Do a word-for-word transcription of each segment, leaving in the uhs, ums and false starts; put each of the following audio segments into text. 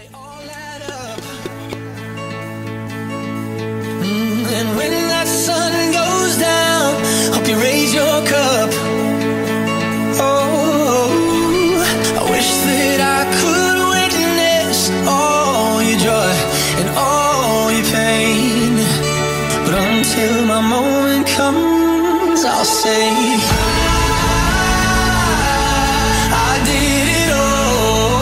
And when that sun goes down, hope you raise your cup. Oh, I wish that I could witness all your joy and all your pain. But until my moment comes, I'll say I, I did it all.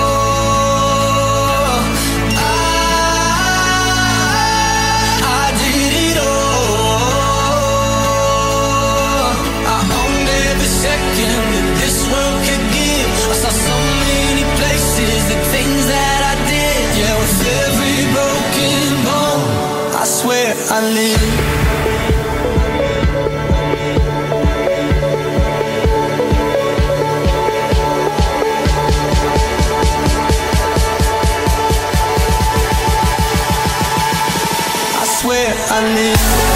I swear I live. I swear I live.